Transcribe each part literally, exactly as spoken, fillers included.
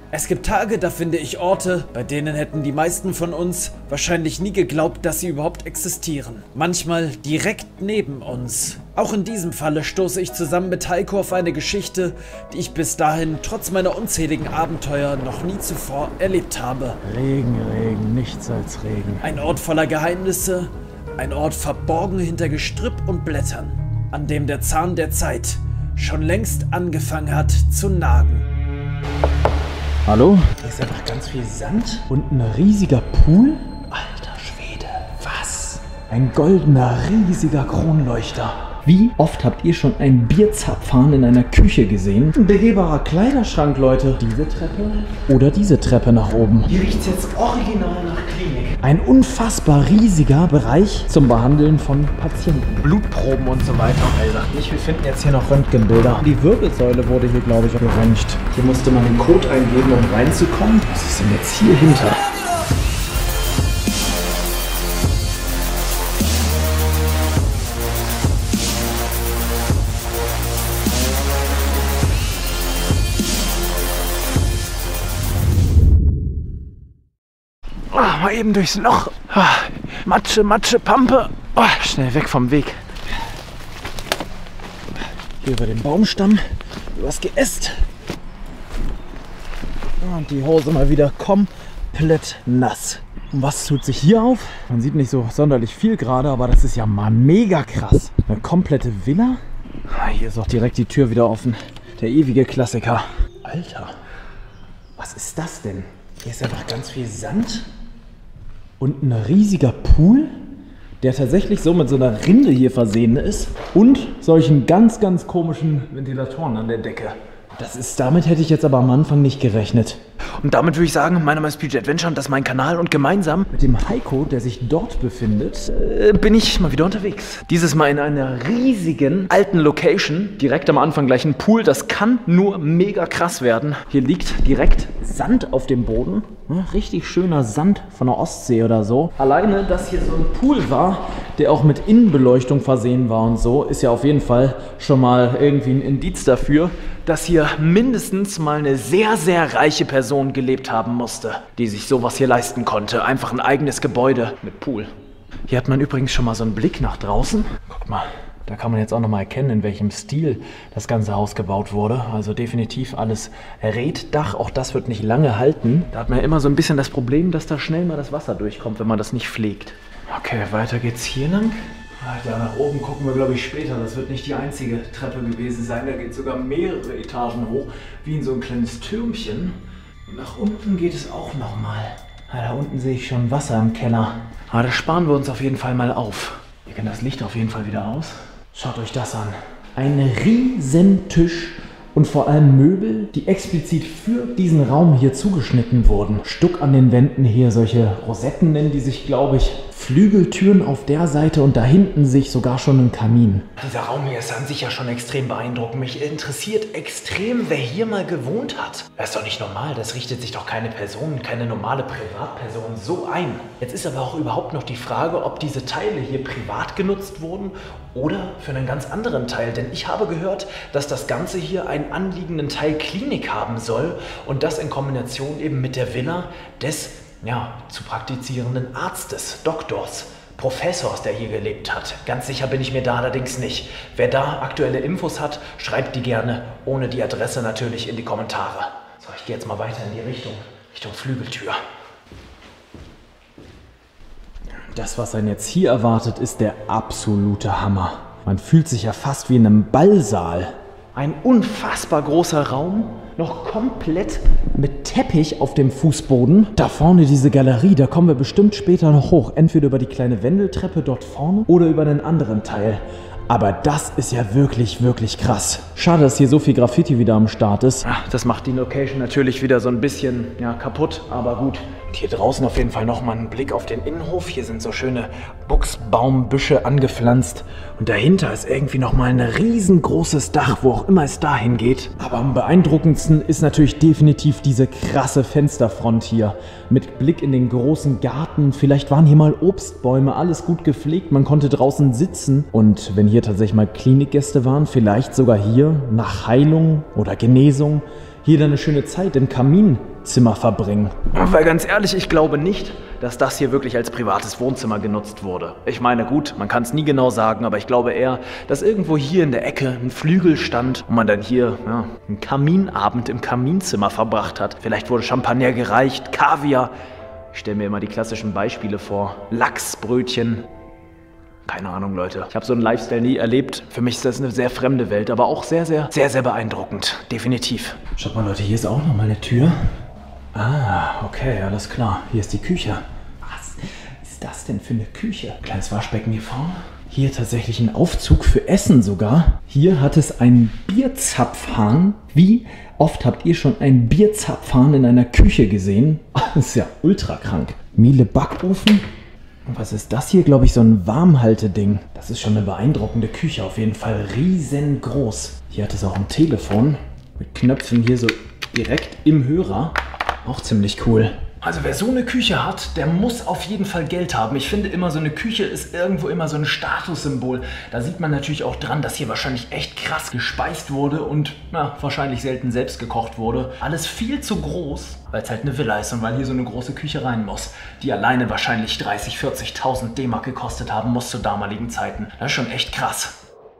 Es gibt Tage, da finde ich Orte, bei denen hätten die meisten von uns wahrscheinlich nie geglaubt, dass sie überhaupt existieren. Manchmal direkt neben uns. Auch in diesem Falle stoße ich zusammen mit Heiko auf eine Geschichte, die ich bis dahin trotz meiner unzähligen Abenteuer noch nie zuvor erlebt habe. Regen, Regen, nichts als Regen. Ein Ort voller Geheimnisse, ein Ort verborgen hinter Gestrüpp und Blättern, an dem der Zahn der Zeit schon längst angefangen hat zu nagen. Hallo? Hier ist einfach ganz viel Sand und ein riesiger Pool. Alter Schwede, was? Ein goldener, riesiger Kronleuchter. Wie oft habt ihr schon einen Bierzapfhahn in einer Küche gesehen? Ein begehbarer Kleiderschrank, Leute. Diese Treppe oder diese Treppe nach oben. Hier riecht es jetzt original nach Klinik. Ein unfassbar riesiger Bereich zum Behandeln von Patienten. Blutproben und so weiter. Er sagt nicht, wir finden jetzt hier noch Röntgenbilder. Die Wirbelsäule wurde hier, glaube ich, geröntgt. Hier musste man den Code eingeben, um reinzukommen. Was ist denn jetzt hier hinter? Ah, mal eben durchs Loch. Ah, Matsche, Matsche, Pampe. Oh, schnell weg vom Weg. Hier über den Baumstamm, übers Geäst. Und die Hose mal wieder komplett nass. Und was tut sich hier auf? Man sieht nicht so sonderlich viel gerade, aber das ist ja mal mega krass. Eine komplette Villa. Ah, hier ist auch direkt die Tür wieder offen. Der ewige Klassiker. Alter, was ist das denn? Hier ist einfach ganz viel Sand. Und ein riesiger Pool, der tatsächlich so mit so einer Rinde hier versehen ist. Und solchen ganz, ganz komischen Ventilatoren an der Decke. Das ist, damit hätte ich jetzt aber am Anfang nicht gerechnet. Und damit würde ich sagen, mein Name ist P J Adventure und das ist mein Kanal. Und gemeinsam mit dem Heiko, der sich dort befindet, äh, bin ich mal wieder unterwegs. Dieses Mal in einer riesigen alten Location. Direkt am Anfang gleich ein Pool. Das kann nur mega krass werden. Hier liegt direkt Sand auf dem Boden. Ja, richtig schöner Sand von der Ostsee oder so. Alleine, dass hier so ein Pool war, der auch mit Innenbeleuchtung versehen war und so, ist ja auf jeden Fall schon mal irgendwie ein Indiz dafür, dass hier mindestens mal eine sehr, sehr reiche Person gelebt haben musste, die sich sowas hier leisten konnte. Einfach ein eigenes Gebäude mit Pool. Hier hat man übrigens schon mal so einen Blick nach draußen. Guckt mal, da kann man jetzt auch noch mal erkennen, in welchem Stil das ganze Haus gebaut wurde. Also definitiv alles Reetdach. Auch das wird nicht lange halten. Da hat man ja immer so ein bisschen das Problem, dass da schnell mal das Wasser durchkommt, wenn man das nicht pflegt. Okay, weiter geht's hier lang. Da nach oben gucken wir, glaube ich, später. Das wird nicht die einzige Treppe gewesen sein. Da geht es sogar mehrere Etagen hoch, wie in so ein kleines Türmchen. Und nach unten geht es auch nochmal. Ja, da unten sehe ich schon Wasser im Keller. Aber das sparen wir uns auf jeden Fall mal auf. Hier kann das Licht auf jeden Fall wieder aus. Schaut euch das an. Ein riesen Tisch und vor allem Möbel, die explizit für diesen Raum hier zugeschnitten wurden. Stuck an den Wänden hier, solche Rosetten nennen die sich, glaube ich. Flügeltüren auf der Seite und da hinten sehe ich sogar schon einen Kamin. Dieser Raum hier ist an sich ja schon extrem beeindruckend. Mich interessiert extrem, wer hier mal gewohnt hat. Das ist doch nicht normal. Das richtet sich doch keine Person, keine normale Privatperson so ein. Jetzt ist aber auch überhaupt noch die Frage, ob diese Teile hier privat genutzt wurden oder für einen ganz anderen Teil. Denn ich habe gehört, dass das Ganze hier einen anliegenden Teil Klinik haben soll und das in Kombination eben mit der Villa des ja, zu praktizierenden Arztes, Doktors, Professors, der hier gelebt hat. Ganz sicher bin ich mir da allerdings nicht. Wer da aktuelle Infos hat, schreibt die gerne, ohne die Adresse natürlich, in die Kommentare. So, ich gehe jetzt mal weiter in die Richtung, Richtung Flügeltür. Das, was einen jetzt hier erwartet, ist der absolute Hammer. Man fühlt sich ja fast wie in einem Ballsaal. Ein unfassbar großer Raum, noch komplett mit Teppich auf dem Fußboden. Da vorne diese Galerie, da kommen wir bestimmt später noch hoch. Entweder über die kleine Wendeltreppe dort vorne oder über einen anderen Teil. Aber das ist ja wirklich, wirklich krass. Schade, dass hier so viel Graffiti wieder am Start ist. Das macht die Location natürlich wieder so ein bisschen ja, kaputt, aber gut. Und hier draußen auf jeden Fall nochmal einen Blick auf den Innenhof. Hier sind so schöne Buchsbaumbüsche angepflanzt. Und dahinter ist irgendwie nochmal ein riesengroßes Dach, wo auch immer es dahin geht. Aber am beeindruckendsten ist natürlich definitiv diese krasse Fensterfront hier. Mit Blick in den großen Garten. Vielleicht waren hier mal Obstbäume, alles gut gepflegt. Man konnte draußen sitzen. Und wenn hier tatsächlich mal Klinikgäste waren, vielleicht sogar hier nach Heilung oder Genesung, hier dann eine schöne Zeit im Kamin Zimmer verbringen. Weil ganz ehrlich, ich glaube nicht, dass das hier wirklich als privates Wohnzimmer genutzt wurde. Ich meine, gut, man kann es nie genau sagen, aber ich glaube eher, dass irgendwo hier in der Ecke ein Flügel stand und man dann hier ja, einen Kaminabend im Kaminzimmer verbracht hat. Vielleicht wurde Champagner gereicht, Kaviar. Ich stelle mir immer die klassischen Beispiele vor. Lachsbrötchen. Keine Ahnung, Leute. Ich habe so einen Lifestyle nie erlebt. Für mich ist das eine sehr fremde Welt, aber auch sehr, sehr, sehr, sehr beeindruckend. Definitiv. Schaut mal, Leute, hier ist auch nochmal eine Tür. Ah, okay, alles klar. Hier ist die Küche. Was ist das denn für eine Küche? Kleines Waschbecken hier vorne. Hier tatsächlich ein Aufzug für Essen sogar. Hier hat es einen Bierzapfhahn. Wie oft habt ihr schon einen Bierzapfhahn in einer Küche gesehen? Das ist ja ultra krank. Miele Backofen. Und was ist das hier? Glaube ich, so ein Warmhalteding. Das ist schon eine beeindruckende Küche. Auf jeden Fall riesengroß. Hier hat es auch ein Telefon mit Knöpfen hier so direkt im Hörer. Auch ziemlich cool. Also wer so eine Küche hat, der muss auf jeden Fall Geld haben. Ich finde immer, so eine Küche ist irgendwo immer so ein Statussymbol. Da sieht man natürlich auch dran, dass hier wahrscheinlich echt krass gespeist wurde und na, wahrscheinlich selten selbst gekocht wurde. Alles viel zu groß, weil es halt eine Villa ist und weil hier so eine große Küche rein muss, die alleine wahrscheinlich dreißigtausend, vierzigtausend D-Mark gekostet haben muss zu damaligen Zeiten. Das ist schon echt krass.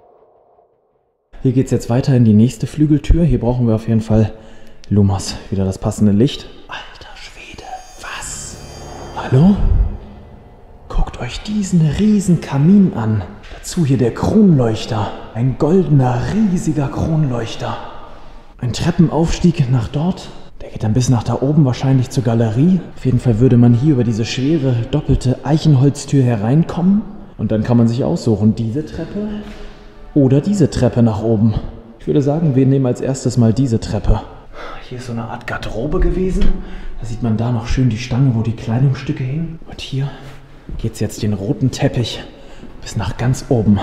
Hier geht es jetzt weiter in die nächste Flügeltür. Hier brauchen wir auf jeden Fall Lumos. Wieder das passende Licht. Alter Schwede, was? Hallo? Guckt euch diesen riesen Kamin an. Dazu hier der Kronleuchter. Ein goldener, riesiger Kronleuchter. Ein Treppenaufstieg nach dort. Der geht dann bis nach da oben, wahrscheinlich zur Galerie. Auf jeden Fall würde man hier über diese schwere, doppelte Eichenholztür hereinkommen. Und dann kann man sich aussuchen, diese Treppe oder diese Treppe nach oben. Ich würde sagen, wir nehmen als erstes mal diese Treppe. Hier ist so eine Art Garderobe gewesen. Da sieht man da noch schön die Stange, wo die Kleidungsstücke hingen. Und hier geht es jetzt den roten Teppich bis nach ganz oben.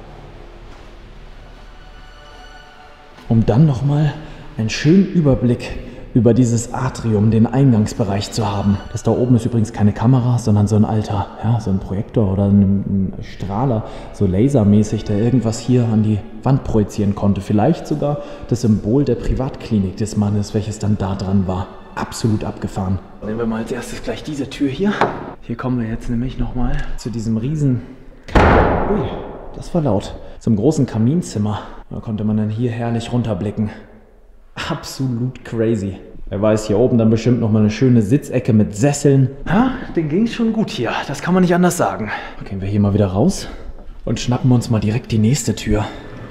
Um dann nochmal einen schönen Überblick über dieses Atrium, den Eingangsbereich zu haben. Das da oben ist übrigens keine Kamera, sondern so ein alter, ja, so ein Projektor oder ein, ein Strahler, so lasermäßig, der irgendwas hier an die Wand projizieren konnte. Vielleicht sogar das Symbol der Privatklinik des Mannes, welches dann da dran war. Absolut abgefahren. Nehmen wir mal als erstes gleich diese Tür hier. Hier kommen wir jetzt nämlich nochmal zu diesem riesen... Ui, das war laut. Zum großen Kaminzimmer. Da konnte man dann hier herrlich runterblicken. Absolut crazy. Wer weiß, hier oben dann bestimmt noch mal eine schöne Sitzecke mit Sesseln. Ja, den ging es schon gut hier. Das kann man nicht anders sagen. Gehen wir hier mal wieder raus und schnappen uns mal direkt die nächste Tür.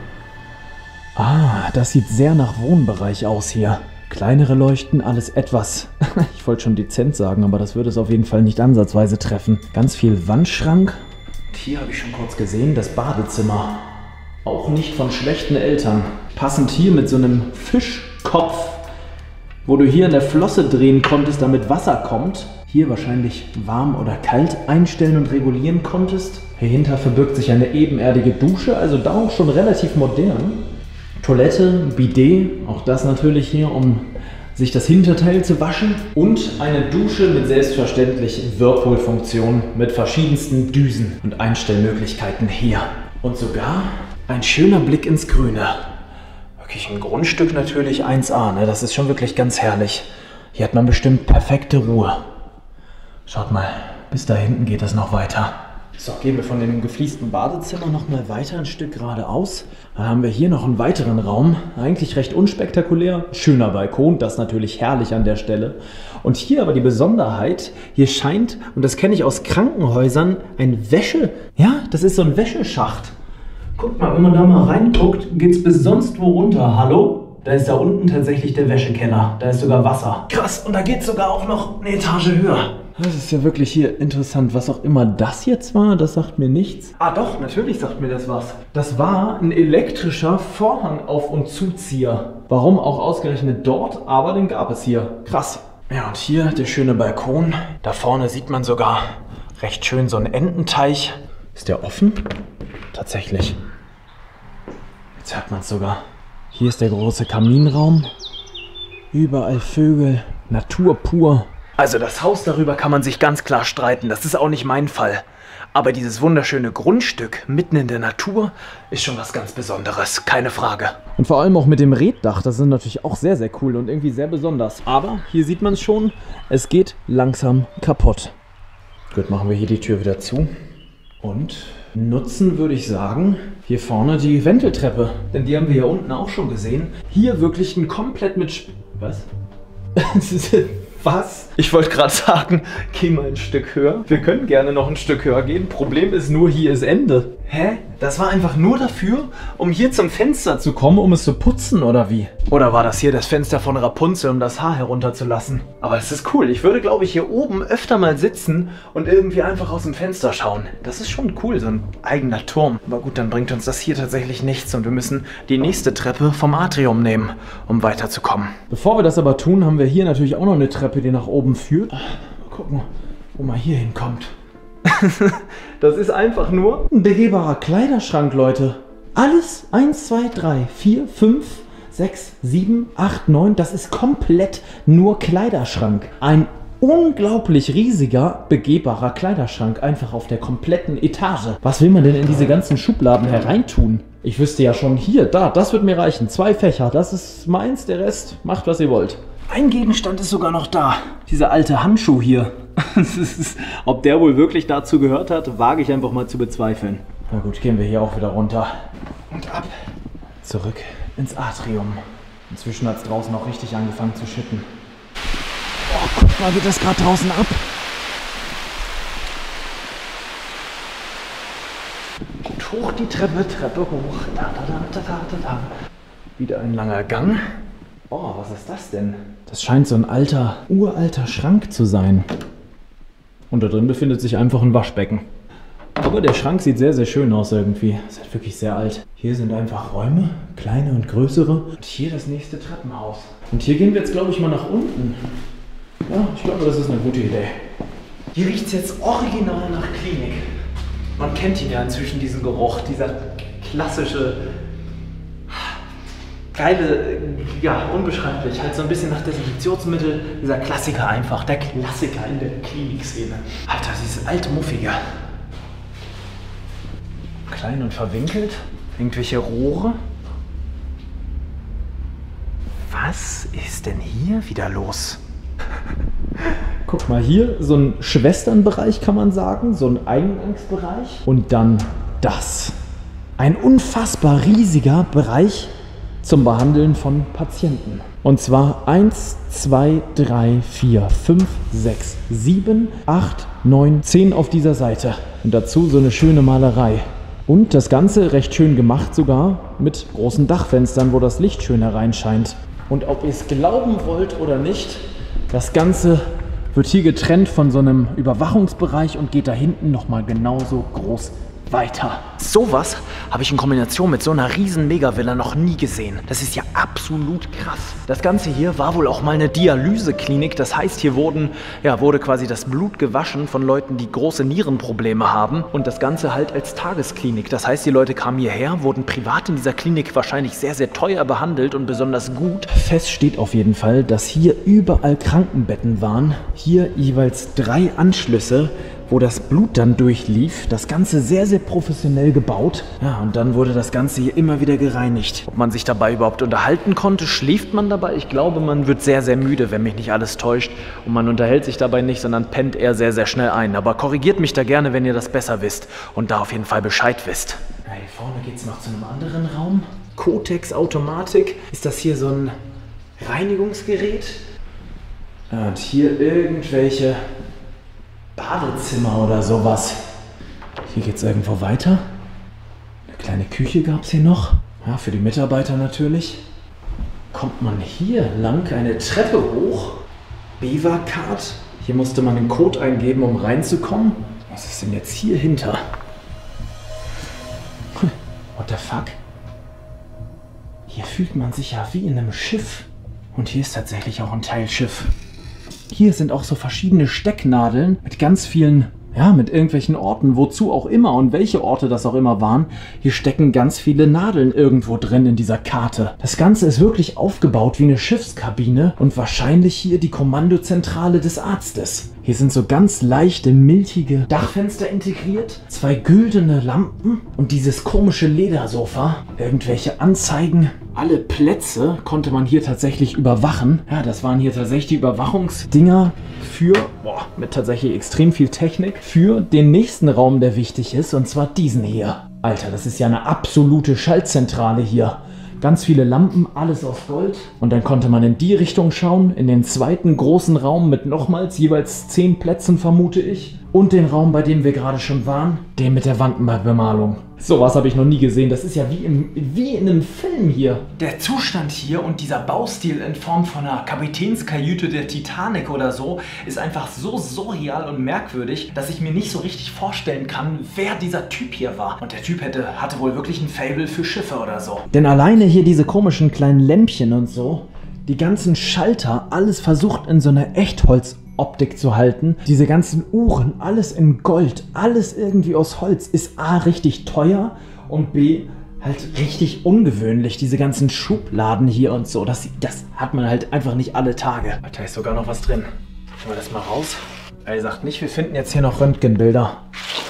Ah, das sieht sehr nach Wohnbereich aus hier. Kleinere Leuchten, alles etwas. Ich wollte schon dezent sagen, aber das würde es auf jeden Fall nicht ansatzweise treffen. Ganz viel Wandschrank. Und hier habe ich schon kurz gesehen, das Badezimmer. Auch nicht von schlechten Eltern. Passend hier mit so einem Fischkopf, wo du hier in der Flosse drehen konntest, damit Wasser kommt. Hier wahrscheinlich warm oder kalt einstellen und regulieren konntest. Hierhinter verbirgt sich eine ebenerdige Dusche, also da auch schon relativ modern. Toilette, Bidet, auch das natürlich hier, um sich das Hinterteil zu waschen. Und eine Dusche mit selbstverständlich Whirlpool-Funktion mit verschiedensten Düsen und Einstellmöglichkeiten hier. Und sogar ein schöner Blick ins Grüne. Wirklich ein Grundstück natürlich eins A, ne? Das ist schon wirklich ganz herrlich. Hier hat man bestimmt perfekte Ruhe. Schaut mal, bis da hinten geht es noch weiter. So, gehen wir von dem gefliesten Badezimmer noch mal weiter ein Stück geradeaus. Dann haben wir hier noch einen weiteren Raum. Eigentlich recht unspektakulär. Schöner Balkon, das natürlich herrlich an der Stelle. Und hier aber die Besonderheit, hier scheint, und das kenne ich aus Krankenhäusern, ein Wäsche... Ja, das ist so ein Wäscheschacht. Guckt mal, wenn man da mal reinguckt, geht es bis sonst wo runter. Hallo? Da ist da unten tatsächlich der Wäschekeller. Da ist sogar Wasser. Krass, und da geht es sogar auch noch eine Etage höher. Das ist ja wirklich hier interessant. Was auch immer das jetzt war, das sagt mir nichts. Ah doch, natürlich sagt mir das was. Das war ein elektrischer Vorhangauf- und Zuzieher. Warum auch ausgerechnet dort, aber den gab es hier. Krass. Ja, und hier der schöne Balkon. Da vorne sieht man sogar recht schön so einen Ententeich. Ist der offen? Tatsächlich. Jetzt hört man es sogar. Hier ist der große Kaminraum. Überall Vögel, Natur pur. Also das Haus darüber kann man sich ganz klar streiten. Das ist auch nicht mein Fall. Aber dieses wunderschöne Grundstück mitten in der Natur ist schon was ganz Besonderes, keine Frage. Und vor allem auch mit dem Reetdach, das ist natürlich auch sehr, sehr cool und irgendwie sehr besonders. Aber hier sieht man es schon, es geht langsam kaputt. Gut, machen wir hier die Tür wieder zu. Und nutzen, würde ich sagen, hier vorne die Wendeltreppe. Denn die haben wir hier unten auch schon gesehen. Hier wirklich ein komplett mit... Sp Was? Was? Ich wollte gerade sagen, geh mal ein Stück höher. Wir können gerne noch ein Stück höher gehen. Problem ist nur, hier ist Ende. Hä? Das war einfach nur dafür, um hier zum Fenster zu kommen, um es zu putzen, oder wie? Oder war das hier das Fenster von Rapunzel, um das Haar herunterzulassen? Aber es ist cool. Ich würde, glaube ich, hier oben öfter mal sitzen und irgendwie einfach aus dem Fenster schauen. Das ist schon cool, so ein eigener Turm. Aber gut, dann bringt uns das hier tatsächlich nichts und wir müssen die nächste Treppe vom Atrium nehmen, um weiterzukommen. Bevor wir das aber tun, haben wir hier natürlich auch noch eine Treppe, die nach oben führt. Mal gucken, wo man hier hinkommt. Das ist einfach nur ein begehbarer Kleiderschrank, Leute. Alles eins, zwei, drei, vier, fünf, sechs, sieben, acht, neun. Das ist komplett nur Kleiderschrank. Ein unglaublich riesiger, begehbarer Kleiderschrank. Einfach auf der kompletten Etage. Was will man denn in diese ganzen Schubladen hereintun? Ich wüsste ja schon, hier, da, das wird mir reichen. Zwei Fächer, das ist meins, der Rest macht, was ihr wollt. Ein Gegenstand ist sogar noch da. Dieser alte Handschuh hier. Ob der wohl wirklich dazu gehört hat, wage ich einfach mal zu bezweifeln. Na gut, gehen wir hier auch wieder runter. Und ab. Zurück ins Atrium. Inzwischen hat es draußen auch richtig angefangen zu schütten. Oh, guck mal, geht das gerade draußen ab. Und hoch die Treppe, Treppe hoch. Da, da, da, da, da, da, da. Wieder ein langer Gang. Oh, was ist das denn? Das scheint so ein alter, uralter Schrank zu sein. Und da drin befindet sich einfach ein Waschbecken. Aber der Schrank sieht sehr, sehr schön aus irgendwie. Ist halt wirklich sehr alt. Hier sind einfach Räume, kleine und größere. Und hier das nächste Treppenhaus. Und hier gehen wir jetzt, glaube ich, mal nach unten. Ja, ich glaube, das ist eine gute Idee. Hier riecht es jetzt original nach Klinik. Man kennt ihn ja inzwischen, diesen Geruch. Dieser klassische... geile, ja, unbeschreiblich, halt so ein bisschen nach Desinfektionsmittel, dieser Klassiker einfach, der Klassiker in der Klinikszene. Alter, dieses alte Muffige. Klein und verwinkelt, irgendwelche Rohre. Was ist denn hier wieder los? Guck mal, hier so ein Schwesternbereich kann man sagen, so ein Eingangsbereich. Und dann das. Ein unfassbar riesiger Bereich zum Behandeln von Patienten. Und zwar eins, zwei, drei, vier, fünf, sechs, sieben, acht, neun, zehn auf dieser Seite. Und dazu so eine schöne Malerei. Und das Ganze recht schön gemacht sogar mit großen Dachfenstern, wo das Licht schön hereinscheint. Und ob ihr es glauben wollt oder nicht, das Ganze wird hier getrennt von so einem Überwachungsbereich und geht da hinten nochmal genauso groß weiter. Sowas habe ich in Kombination mit so einer riesen Megavilla noch nie gesehen. Das ist ja absolut krass. Das Ganze hier war wohl auch mal eine Dialyseklinik. Das heißt, hier wurden, ja, wurde quasi das Blut gewaschen von Leuten, die große Nierenprobleme haben. Und das Ganze halt als Tagesklinik. Das heißt, die Leute kamen hierher, wurden privat in dieser Klinik wahrscheinlich sehr, sehr teuer behandelt und besonders gut. Fest steht auf jeden Fall, dass hier überall Krankenbetten waren. Hier jeweils drei Anschlüsse, wo das Blut dann durchlief. Das Ganze sehr, sehr professionell gebaut. Ja, und dann wurde das Ganze hier immer wieder gereinigt. Ob man sich dabei überhaupt unterhalten konnte, schläft man dabei? Ich glaube, man wird sehr, sehr müde, wenn mich nicht alles täuscht. Und man unterhält sich dabei nicht, sondern pennt eher sehr, sehr schnell ein. Aber korrigiert mich da gerne, wenn ihr das besser wisst und da auf jeden Fall Bescheid wisst. Ja, hier vorne geht es noch zu einem anderen Raum. Kotex Automatik. Ist das hier so ein Reinigungsgerät? Ja, und hier irgendwelche Badezimmer oder sowas. Hier geht es irgendwo weiter. Eine kleine Küche gab es hier noch. Ja, für die Mitarbeiter natürlich. Kommt man hier lang eine Treppe hoch. Beaver-Card. Hier musste man den Code eingeben, um reinzukommen. Was ist denn jetzt hier hinter? What the fuck? Hier fühlt man sich ja wie in einem Schiff. Und hier ist tatsächlich auch ein Teilschiff. Hier sind auch so verschiedene Stecknadeln mit ganz vielen, Ja, mit irgendwelchen Orten, wozu auch immer und welche Orte das auch immer waren. Hier stecken ganz viele Nadeln irgendwo drin in dieser Karte. Das Ganze ist wirklich aufgebaut wie eine Schiffskabine und wahrscheinlich hier die Kommandozentrale des Arztes. Hier sind so ganz leichte, milchige Dachfenster integriert, zwei güldene Lampen und dieses komische Ledersofa, irgendwelche Anzeigen. Alle Plätze konnte man hier tatsächlich überwachen. Ja, das waren hier tatsächlich die Überwachungsdinger für, boah, mit tatsächlich extrem viel Technik, für den nächsten Raum, der wichtig ist, und zwar diesen hier. Alter, das ist ja eine absolute Schaltzentrale hier. Ganz viele Lampen, alles aus Gold. Und dann konnte man in die Richtung schauen, in den zweiten großen Raum mit nochmals jeweils zehn Plätzen, vermute ich. Und den Raum, bei dem wir gerade schon waren, den mit der Wandbemalung. Sowas habe ich noch nie gesehen. Das ist ja wie, im, wie in einem Film hier. Der Zustand hier und dieser Baustil in Form von einer Kapitänskajüte der Titanic oder so ist einfach so surreal und merkwürdig, dass ich mir nicht so richtig vorstellen kann, wer dieser Typ hier war. Und der Typ hätte, hatte wohl wirklich ein Faible für Schiffe oder so. Denn alleine hier diese komischen kleinen Lämpchen und so, die ganzen Schalter, alles versucht in so einer Echtholz-Optik zu halten. Diese ganzen Uhren, alles in Gold, alles irgendwie aus Holz, ist A, richtig teuer und B, halt richtig ungewöhnlich. Diese ganzen Schubladen hier und so, das, das hat man halt einfach nicht alle Tage. Da ist sogar noch was drin. Schauen wir das mal raus. Er sagt nicht, wir finden jetzt hier noch Röntgenbilder.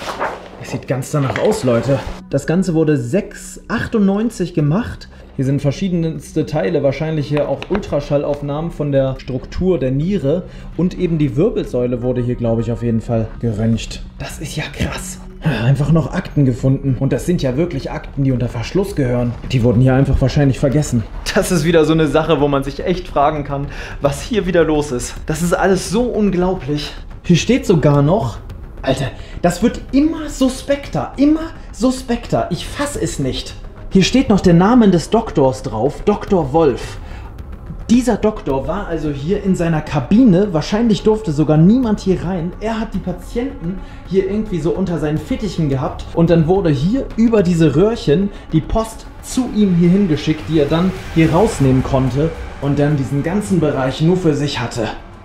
Das sieht ganz danach aus, Leute. Das Ganze wurde sechs achtundneunzig gemacht. Hier sind verschiedenste Teile, wahrscheinlich hier auch Ultraschallaufnahmen von der Struktur der Niere. Und eben die Wirbelsäule wurde hier, glaube ich, auf jeden Fall geröntgt. Das ist ja krass. Einfach noch Akten gefunden. Und das sind ja wirklich Akten, die unter Verschluss gehören. Die wurden hier einfach wahrscheinlich vergessen. Das ist wieder so eine Sache, wo man sich echt fragen kann, was hier wieder los ist. Das ist alles so unglaublich. Hier steht sogar noch... Alter, das wird immer suspekter, immer suspekter. Ich fass es nicht. Hier steht noch der Name des Doktors drauf, Doktor Wolf. Dieser Doktor war also hier in seiner Kabine, wahrscheinlich durfte sogar niemand hier rein. Er hat die Patienten hier irgendwie so unter seinen Fittichen gehabt und dann wurde hier über diese Röhrchen die Post zu ihm hier hingeschickt, die er dann hier rausnehmen konnte und dann diesen ganzen Bereich nur für sich hatte.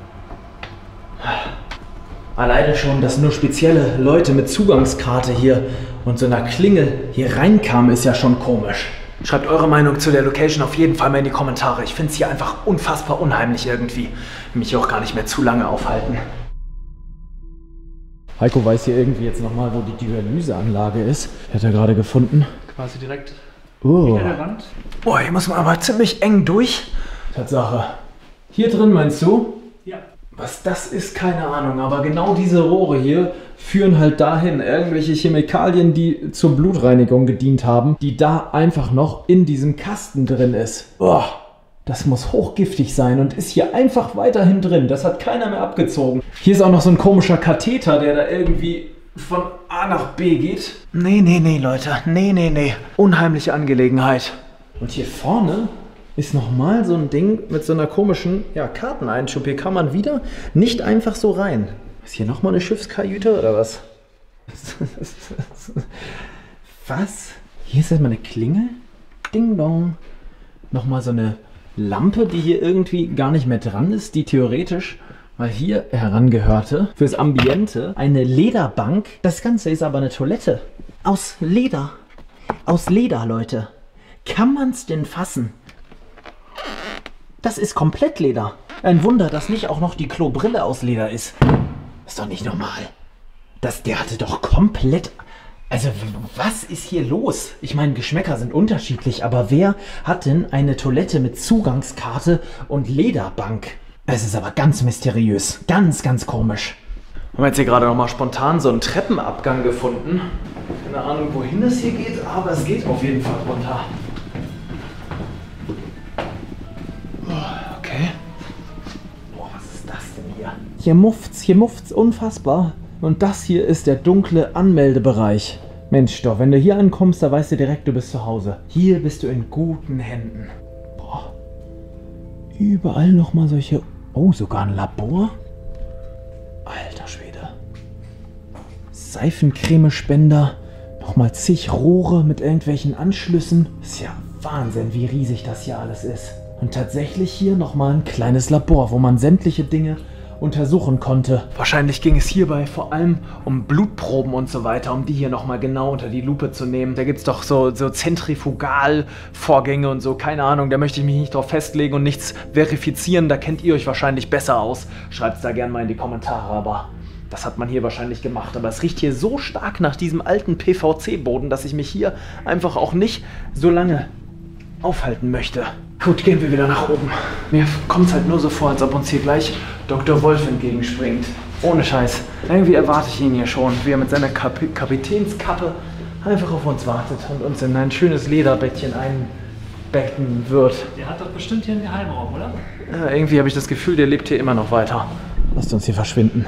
Alleine schon, dass nur spezielle Leute mit Zugangskarte hier und so einer Klingel hier reinkamen, ist ja schon komisch. Schreibt eure Meinung zu der Location auf jeden Fall mal in die Kommentare. Ich finde es hier einfach unfassbar unheimlich irgendwie. Will mich auch gar nicht mehr zu lange aufhalten. Heiko weiß hier irgendwie jetzt nochmal, wo die Dialyseanlage ist. Hat er gerade gefunden. Quasi direkt oh. hinter der Wand. Boah, hier muss man aber ziemlich eng durch. Tatsache. Hier drin meinst du? Ja. Was das ist, keine Ahnung, aber genau diese Rohre hier führen halt dahin. Irgendwelche Chemikalien, die zur Blutreinigung gedient haben, die da einfach noch in diesem Kasten drin ist. Boah, das muss hochgiftig sein und ist hier einfach weiterhin drin. Das hat keiner mehr abgezogen. Hier ist auch noch so ein komischer Katheter, der da irgendwie von A nach B geht. Nee, nee, nee, Leute. Nee, nee, nee. Unheimliche Angelegenheit. Und hier vorne ist nochmal so ein Ding mit so einer komischen ja, Karteneinschub. Hier kann man wieder nicht einfach so rein. Ist hier nochmal eine Schiffskajüte oder was? Was? Hier ist erstmal eine Klingel. Ding dong. Nochmal so eine Lampe, die hier irgendwie gar nicht mehr dran ist, die theoretisch mal hier herangehörte. Fürs Ambiente. Eine Lederbank. Das Ganze ist aber eine Toilette. Aus Leder. Aus Leder, Leute. Kann man's denn fassen? Das ist komplett Leder. Ein Wunder, dass nicht auch noch die Klobrille aus Leder ist. Ist doch nicht normal. Das, der hatte doch komplett... Also, was ist hier los? Ich meine, Geschmäcker sind unterschiedlich, aber wer hat denn eine Toilette mit Zugangskarte und Lederbank? Es ist aber ganz mysteriös. Ganz, ganz komisch. Wir haben jetzt hier gerade noch mal spontan so einen Treppenabgang gefunden. Keine Ahnung, wohin es hier geht, aber es geht auf jeden Fall runter. Okay. Boah, was ist das denn hier? Hier mufft's, hier mufft's unfassbar. Und das hier ist der dunkle Anmeldebereich. Mensch doch, wenn du hier ankommst, da weißt du direkt, du bist zu Hause. Hier bist du in guten Händen. Boah. Überall nochmal solche... Oh, sogar ein Labor? Alter Schwede. Seifencremespender. Nochmal zig Rohre mit irgendwelchen Anschlüssen. Ist ja Wahnsinn, wie riesig das hier alles ist. Und tatsächlich hier nochmal ein kleines Labor, wo man sämtliche Dinge untersuchen konnte. Wahrscheinlich ging es hierbei vor allem um Blutproben und so weiter, um die hier nochmal genau unter die Lupe zu nehmen. Da gibt es doch so, so Zentrifugalvorgänge und so, keine Ahnung, da möchte ich mich nicht drauf festlegen und nichts verifizieren, da kennt ihr euch wahrscheinlich besser aus. Schreibt es da gerne mal in die Kommentare, aber das hat man hier wahrscheinlich gemacht. Aber es riecht hier so stark nach diesem alten P V C-Boden, dass ich mich hier einfach auch nicht so lange aufhalten möchte. Gut, gehen wir wieder nach oben. Mir kommt es halt nur so vor, als ob uns hier gleich Doktor Wolf entgegenspringt. Ohne Scheiß. Irgendwie erwarte ich ihn hier schon, wie er mit seiner Kap Kapitänskappe einfach auf uns wartet und uns in ein schönes Lederbettchen einbetten wird. Der hat doch bestimmt hier einen Geheimraum, oder? Ja, irgendwie habe ich das Gefühl, der lebt hier immer noch weiter. Lasst uns hier verschwinden.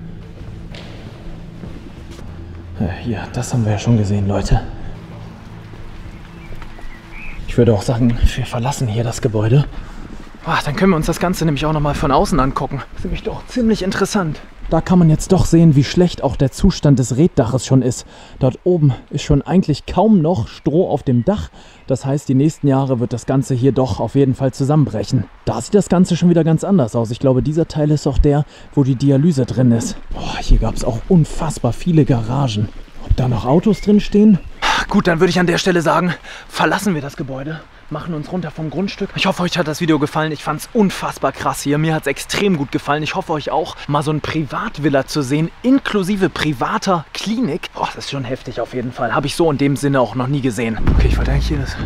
Ja, hier, das haben wir ja schon gesehen, Leute. Ich würde auch sagen, wir verlassen hier das Gebäude. Ach, dann können wir uns das Ganze nämlich auch nochmal von außen angucken. Das ist nämlich doch ziemlich interessant. Da kann man jetzt doch sehen, wie schlecht auch der Zustand des Reddaches schon ist. Dort oben ist schon eigentlich kaum noch Stroh auf dem Dach. Das heißt, die nächsten Jahre wird das Ganze hier doch auf jeden Fall zusammenbrechen. Da sieht das Ganze schon wieder ganz anders aus. Ich glaube, dieser Teil ist auch der, wo die Dialyse drin ist. Boah, hier gab es auch unfassbar viele Garagen. Ob da noch Autos drin stehen? Gut, dann würde ich an der Stelle sagen, verlassen wir das Gebäude, machen uns runter vom Grundstück. Ich hoffe, euch hat das Video gefallen. Ich fand es unfassbar krass hier. Mir hat es extrem gut gefallen. Ich hoffe, euch auch, mal so ein Privatvilla zu sehen, inklusive privater Klinik. Oh, das ist schon heftig auf jeden Fall. Habe ich so in dem Sinne auch noch nie gesehen. Okay, ich wollte eigentlich hier das...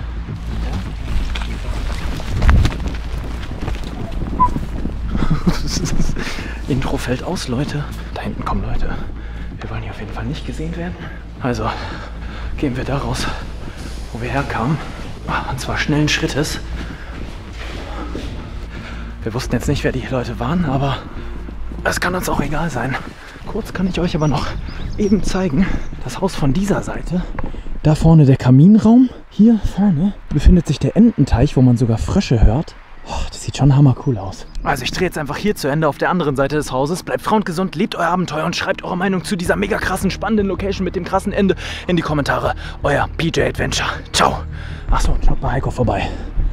Intro fällt aus, Leute. Da hinten kommen Leute. Wir wollen hier auf jeden Fall nicht gesehen werden. Also gehen wir da raus, wo wir herkamen. Und zwar schnellen Schrittes. Wir wussten jetzt nicht, wer die Leute waren, aber es kann uns auch egal sein. Kurz kann ich euch aber noch eben zeigen, das Haus von dieser Seite. Da vorne der Kaminraum. Hier vorne befindet sich der Ententeich, wo man sogar Frösche hört. Oh, das sieht schon hammercool aus. Also ich drehe jetzt einfach hier zu Ende auf der anderen Seite des Hauses. Bleibt frauengesund, lebt euer Abenteuer und schreibt eure Meinung zu dieser mega krassen, spannenden Location mit dem krassen Ende in die Kommentare. Euer P J Adventure. Ciao. Achso, und schaut bei Heiko vorbei.